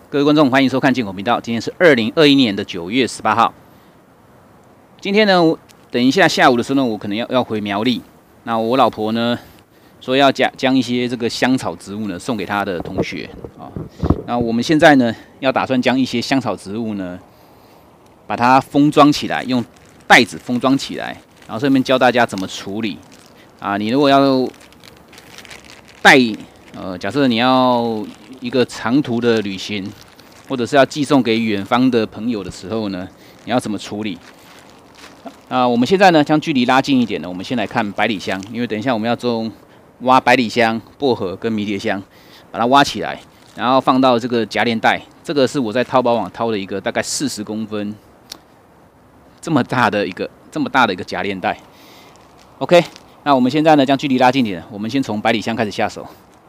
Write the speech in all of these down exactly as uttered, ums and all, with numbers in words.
各位观众，欢迎收看建口频道。今天是二零二一年的九月十八号。今天呢，等一下下午的时候呢，我可能要要回苗栗。那我老婆呢，说要将将一些这个香草植物呢送给她的同学啊。那我们现在呢，要打算将一些香草植物呢，把它封装起来，用袋子封装起来，然后顺便教大家怎么处理啊。你如果要带呃，假设你要一个长途的旅行，或者是要寄送给远方的朋友的时候呢，你要怎么处理？啊，我们现在呢将距离拉近一点呢，我们先来看百里香，因为等一下我们要种挖百里香、薄荷跟迷迭香，把它挖起来，然后放到这个夹链袋。这个是我在淘宝网淘的一个大概四十公分这么大的一个这么大的一个夹链袋。OK， 那我们现在呢将距离拉近一点，我们先从百里香开始下手。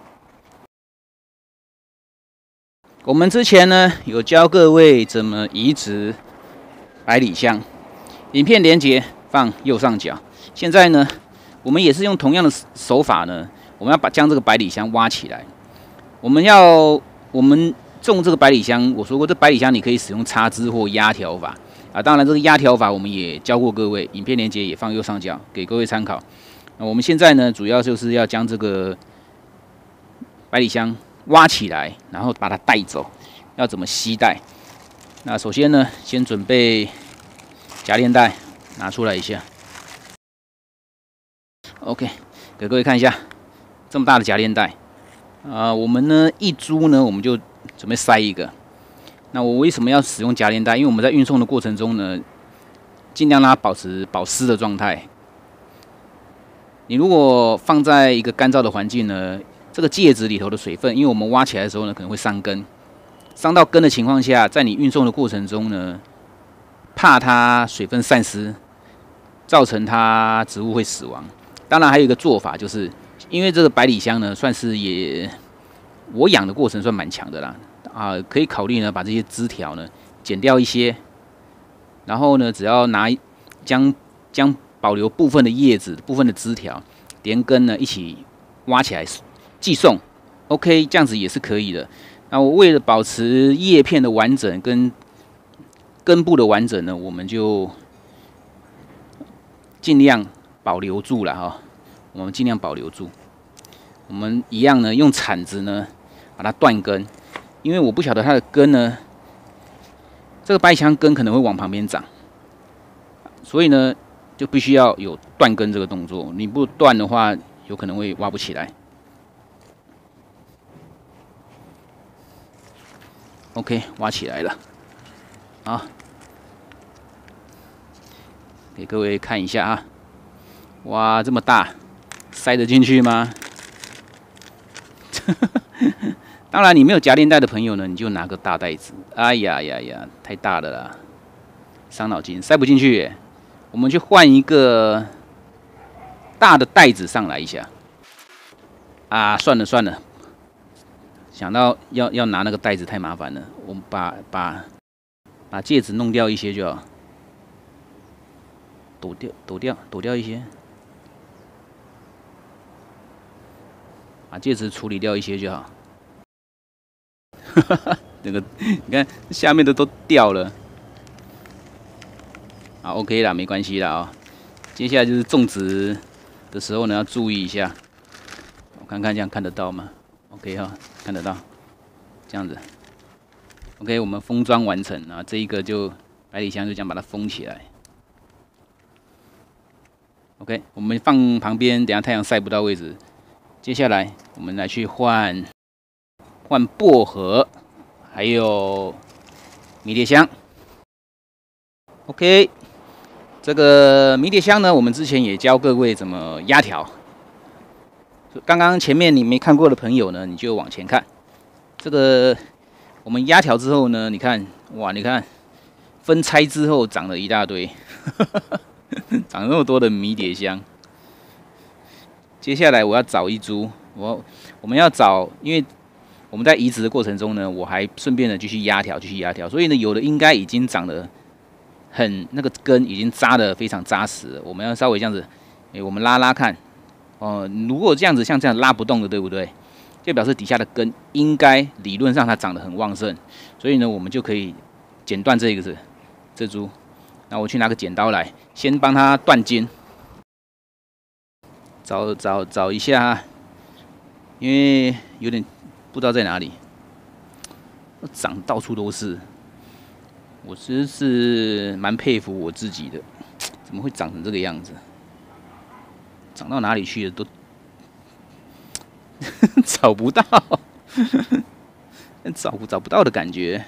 我们之前呢有教各位怎么移植百里香，影片连结放右上角。现在呢，我们也是用同样的手法呢，我们要把将这个百里香挖起来。我们要我们种这个百里香，我说过这百里香你可以使用插枝或压条法啊。当然这个压条法我们也教过各位，影片连结也放右上角给各位参考。那我们现在呢，主要就是要将这个百里香挖起来，然后把它带走。要怎么携带？那首先呢，先准备夹链袋，拿出来一下。OK， 给各位看一下，这么大的夹链袋啊、呃，我们呢一株呢，我们就准备塞一个。那我为什么要使用夹链袋？因为我们在运送的过程中呢，尽量让它保持保湿的状态。你如果放在一个干燥的环境呢，这个介质里头的水分，因为我们挖起来的时候呢，可能会伤根，伤到根的情况下，在你运送的过程中呢，怕它水分散失，造成它植物会死亡。当然还有一个做法，就是因为这个百里香呢，算是也我养的过程算蛮强的啦，啊，可以考虑呢把这些枝条呢剪掉一些，然后呢只要拿将将保留部分的叶子、部分的枝条、连根呢一起挖起来寄送 ，OK， 这样子也是可以的。那我为了保持叶片的完整跟根部的完整呢，我们就尽量保留住了哈。我们尽量保留住。我们一样呢，用铲子呢把它断根，因为我不晓得它的根呢，这个百里香根可能会往旁边长，所以呢就必须要有断根这个动作。你不断的话，有可能会挖不起来。OK， 挖起来了，好，给各位看一下啊，哇，这么大，塞得进去吗？当然，你没有夹链袋的朋友呢，你就拿个大袋子。哎呀呀呀，太大了啦，伤脑筋，塞不进去耶。我们去换一个大的袋子上来一下。啊，算了算了。想到要要拿那个袋子太麻烦了，我们把把把戒指弄掉一些就好，抖掉抖掉抖掉一些，把戒指处理掉一些就好。哈哈哈，那个你看下面的都掉了，好 OK 啦，没关系啦啊、哦。接下来就是种植的时候呢，要注意一下，我看看这样看得到吗 ？OK 哈。看得到，这样子 ，OK， 我们封装完成啊，这一个就百里香就这样把它封起来。OK， 我们放旁边，等下太阳晒不到位置。接下来我们来去换换薄荷，还有迷迭香。OK， 这个迷迭香呢，我们之前也教各位怎么压条。刚刚前面你没看过的朋友呢，你就往前看。这个我们压条之后呢，你看，哇，你看分拆之后长了一大堆，长了那么多的迷迭香。接下来我要找一株，我我们要找，因为我们在移植的过程中呢，我还顺便的继续压条，继续压条，所以呢，有的应该已经长得很那个根已经扎得非常扎实了。我们要稍微这样子，哎，我们拉拉看。哦，如果这样子像这样拉不动的，对不对？ 就表示底下的根应该理论上它长得很旺盛，所以呢，我们就可以剪断这个是这株。那我去拿个剪刀来，先帮它断茎，找找找一下，因为有点不知道在哪里，长到处都是。我其实是蛮佩服我自己的，怎么会长成这个样子？长到哪里去了都找不到，找不找不到的感觉。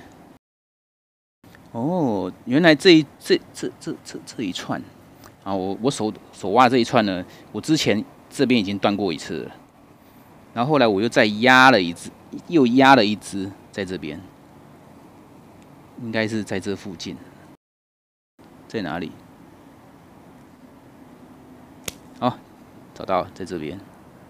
哦，原来这一这这这这这一串啊，我我手手挖这一串呢，我之前这边已经断过一次了，然后后来我又再压了一只，又压了一只在这边，应该是在这附近，在哪里？哦，找到了，在这边。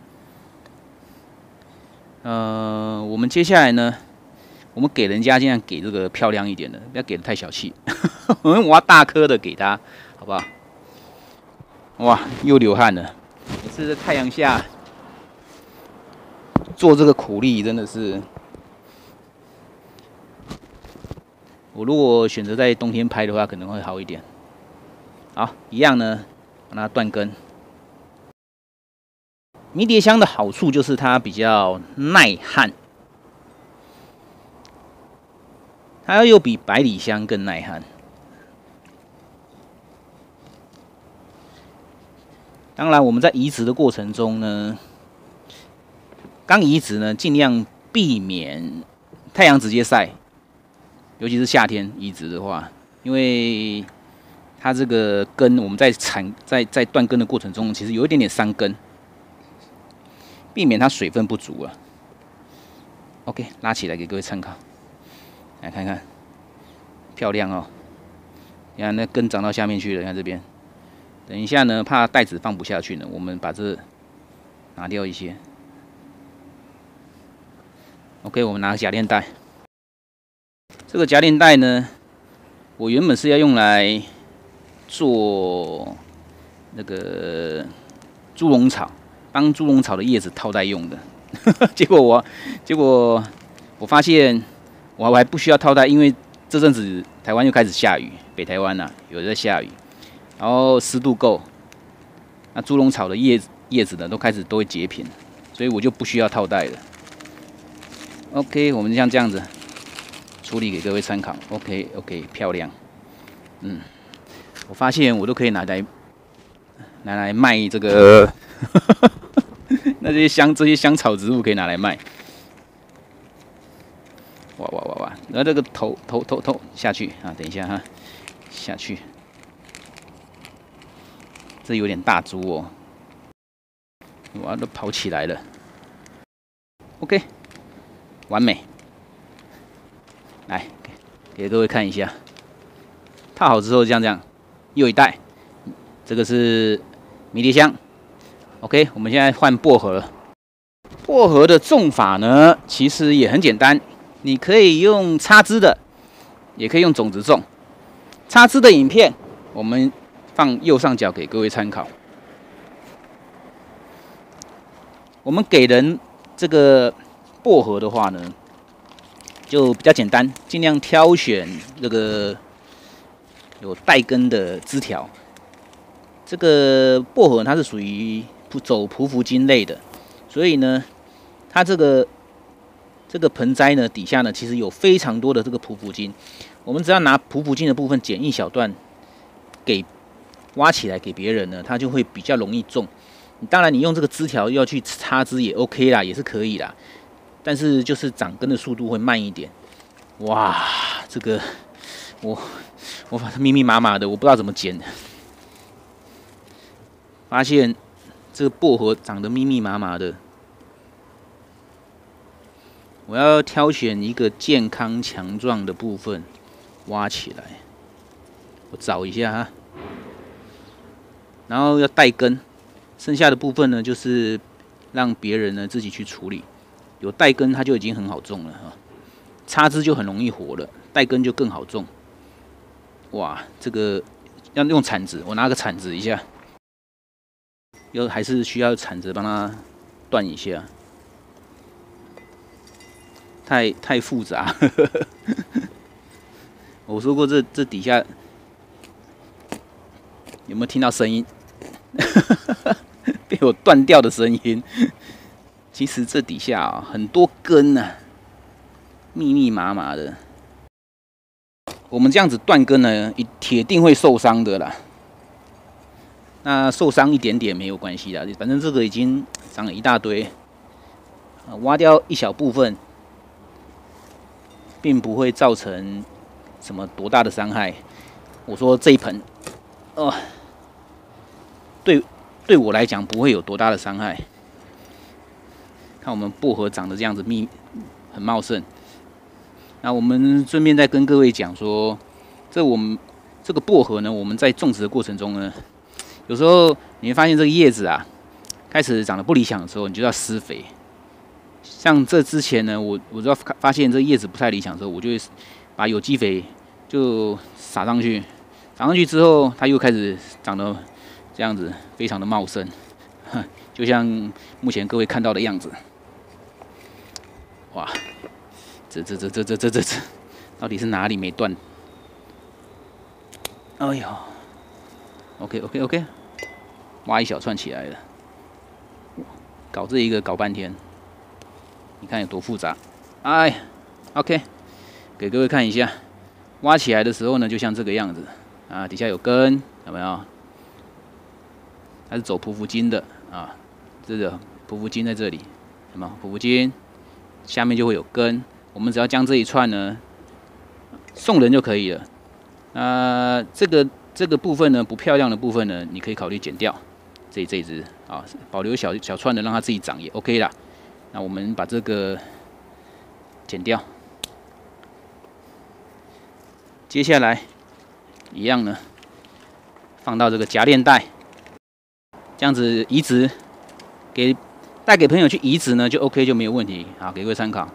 呃，我们接下来呢，我们给人家尽量给这个漂亮一点的，不要给的太小气。我们挖大颗的给他，好不好？哇，又流汗了。每次在太阳下做这个苦力，真的是。我如果选择在冬天拍的话，可能会好一点。好，一样呢，让它断根。迷迭香的好处就是它比较耐旱，它又比百里香更耐旱。当然，我们在移植的过程中呢，刚移植呢，尽量避免太阳直接晒，尤其是夏天移植的话，因为它这个根，我们在产在在断根的过程中，其实有一点点伤根。避免它水分不足了。OK， 拉起来给各位参考，来看看，漂亮哦！你看那根长到下面去了，看这边。等一下呢，怕袋子放不下去呢，我们把这拿掉一些。OK， 我们拿夹链袋。这个夹链袋呢，我原本是要用来做那个猪笼草。当猪笼草的叶子套袋用的，结果我结果我发现我还不需要套袋，因为这阵子台湾又开始下雨，北台湾呐、啊、有在下雨，然后湿度够，那猪笼草的叶子叶子呢都开始都会结品，所以我就不需要套袋了。OK， 我们像这样子处理给各位参考。OK OK， 漂亮。嗯，我发现我都可以拿来拿来卖这个。那这些香这些香草植物可以拿来卖，哇哇哇哇！然后这个头头头头下去啊，等一下哈，下去，这有点大株哦，哇，都跑起来了。OK， 完美。来给给各位看一下，套好之后像这样，又一袋，这个是迷迭香。OK， 我们现在换薄荷了。薄荷的种法呢，其实也很简单，你可以用插枝的，也可以用种子种。插枝的影片我们放右上角给各位参考。我们给人这个薄荷的话呢，就比较简单，尽量挑选这个有带根的枝条。这个薄荷它是属于走匍匐茎类的，所以呢，它这个这个盆栽呢底下呢，其实有非常多的这个匍匐茎。我们只要拿匍匐茎的部分剪一小段，给挖起来给别人呢，它就会比较容易种。当然，你用这个枝条要去插枝也 OK 啦，也是可以啦。但是就是长根的速度会慢一点。哇，这个我我把它密密麻麻的，我不知道怎么剪的。发现这个薄荷长得密密麻麻的，我要挑选一个健康强壮的部分挖起来。我找一下哈，然后要带根，剩下的部分呢，就是让别人呢自己去处理。有带根，它就已经很好种了哈，插枝就很容易活了，带根就更好种。哇，这个要用铲子，我拿个铲子一下。又还是需要铲子帮它断一下。 太太复杂。我说过这这底下有没有听到声音？被我断掉的声音。其实这底下啊、很多根啊，密密麻麻的。我们这样子断根呢，铁定会受伤的啦。那受伤一点点没有关系啦，反正这个已经长了一大堆，挖掉一小部分，并不会造成什么多大的伤害。我说这一盆，哦，对对我来讲不会有多大的伤害。看我们薄荷长得这样子密，很茂盛。那我们顺便再跟各位讲说，这我们这个薄荷呢，我们在种植的过程中呢，有时候你会发现这个叶子啊，开始长得不理想的时候，你就要施肥。像这之前呢，我我只要发现这叶子不太理想的时候，我就会把有机肥就撒上去，撒上去之后，它又开始长得这样子，非常的茂盛，就像目前各位看到的样子。哇，这这这这这这这这，到底是哪里没断？哎呦 ，OK OK OK， 挖一小串起来了，搞这一个搞半天，你看有多复杂？哎 ，OK， 给各位看一下，挖起来的时候呢，就像这个样子啊，底下有根，有没有？它是走匍匐茎的啊，这个匍匐茎在这里，有没有？匍匐茎下面就会有根，我们只要将这一串呢送人就可以了。那、呃、这个这个部分呢，不漂亮的部分呢，你可以考虑剪掉。这这一只啊，保留小小串的，让它自己长也 OK 啦。那我们把这个剪掉，接下来一样呢，放到这个夹链袋，这样子移植给带给朋友去移植呢，就 OK 就没有问题。好，给各位参考。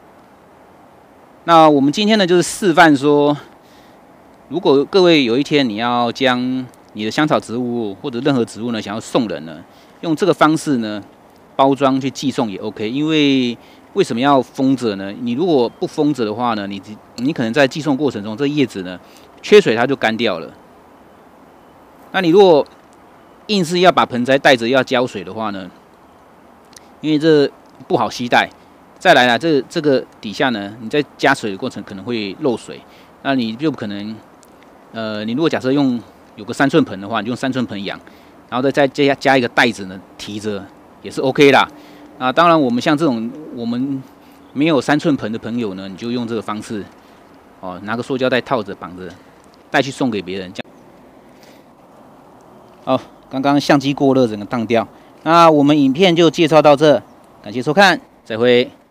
那我们今天呢，就是示范说，如果各位有一天你要将你的香草植物或者任何植物呢，想要送人呢，用这个方式呢包装去寄送也 OK。因为为什么要封着呢？你如果不封着的话呢，你你可能在寄送过程中，这叶子呢缺水它就干掉了。那你如果硬是要把盆栽带着要浇水的话呢，因为这不好携带。再来啦，这这个底下呢，你在加水的过程可能会漏水，那你就可能，呃，你如果假设用有个三寸盆的话，你就用三寸盆养，然后再再加加一个袋子呢提着也是 OK 啦。啊，当然我们像这种我们没有三寸盆的朋友呢，你就用这个方式，哦，拿个塑胶袋套着绑着，带去送给别人。哦，刚刚相机过热，整个当掉。那我们影片就介绍到这，感谢收看，再会。